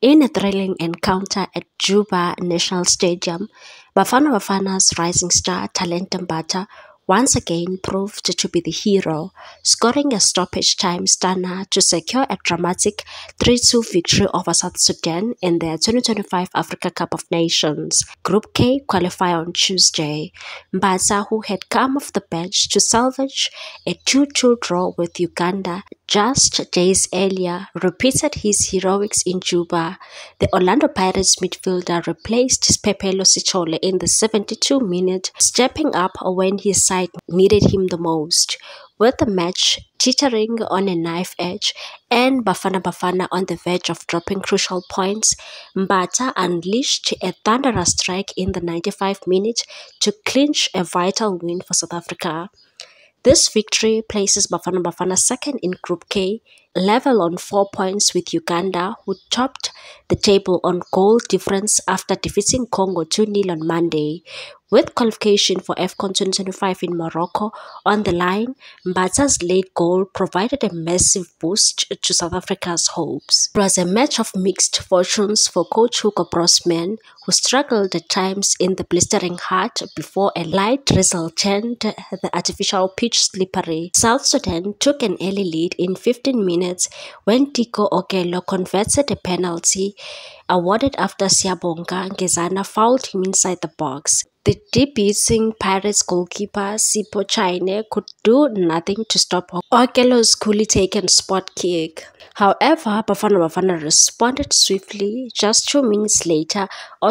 In a thrilling encounter at Juba National Stadium, Bafana's rising star Thalente Mbatha once again proved to be the hero, scoring a stoppage time stunner to secure a dramatic 3-2 victory over South Sudan in their 2025 Africa Cup of Nations Group K qualifier on Tuesday. Mbatha, who had come off the bench to salvage a 2-2 draw with Uganda just days earlier, repeated his heroics in Juba. The Orlando Pirates midfielder replaced Pepelo Sichole in the 72-minute, stepping up when his side needed him the most. With the match teetering on a knife edge and Bafana on the verge of dropping crucial points, Mbatha unleashed a thunderous strike in the 95th minute to clinch a vital win for South Africa. This victory places Bafana second in Group K, level on 4 points with Uganda, who topped the table on goal difference after defeating Congo 2-0 on Monday. With qualification for AFCON 2025 in Morocco on the line, Mbatha's late goal provided a massive boost to South Africa's hopes. It was a match of mixed fortunes for coach Hugo Broos men, who struggled at times in the blistering heat before a light drizzle turned the artificial pitch slippery. South Sudan took an early lead in 15 minutes when Tiko Okello converted a penalty awarded after Siyabonga Ngezana fouled him inside the box. The debuting Pirates goalkeeper Sipho Chaine could do nothing to stop Okello's coolly taken spot kick. However, Bafana responded swiftly. Just 2 minutes later,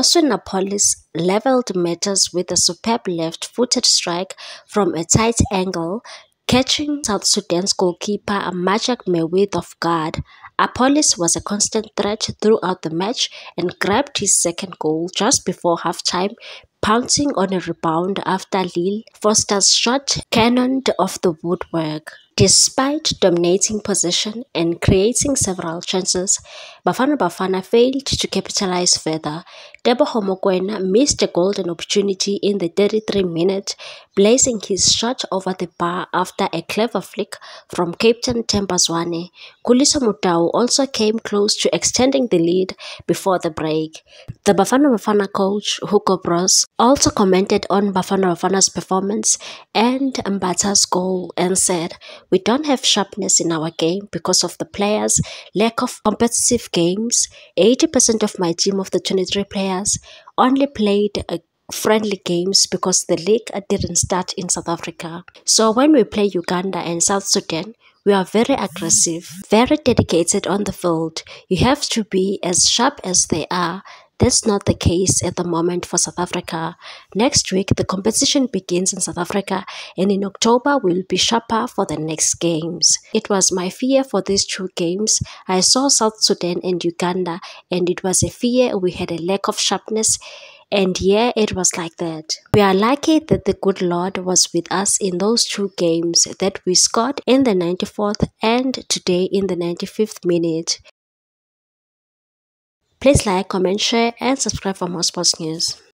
Napolis leveled matters with a superb left-footed strike from a tight angle, catching South Sudan's goalkeeper Majak Mewith off guard. Apolis was a constant threat throughout the match and grabbed his second goal just before halftime, pouncing on a rebound after Lille Foster's shot cannoned off the woodwork. Despite dominating possession and creating several chances, Bafana failed to capitalize further. Teboho Mokoena missed a golden opportunity in the 33 minute, blazing his shot over the bar after a clever flick from Captain Tembazwane. Kuliso Mutau also came close to extending the lead before the break. The Bafana coach, Hugo Broos, also commented on Bafana's performance and Mbatha's goal and said, "We don't have sharpness in our game because of the players' lack of competitive games. 80% of my team of the 23 players only played friendly games because the league didn't start in South Africa. So when we play Uganda and South Sudan, we are very aggressive, very dedicated on the field. You have to be as sharp as they are. That's not the case at the moment for South Africa. Next week, the competition begins in South Africa, and in October, we'll be sharper for the next games. It was my fear for these 2 games. I saw South Sudan and Uganda, and it was a fear we had a lack of sharpness. And yeah, it was like that. We are lucky that the good Lord was with us in those 2 games that we scored in the 94th and today in the 95th minute. Please like, comment, share, and subscribe for more sports news.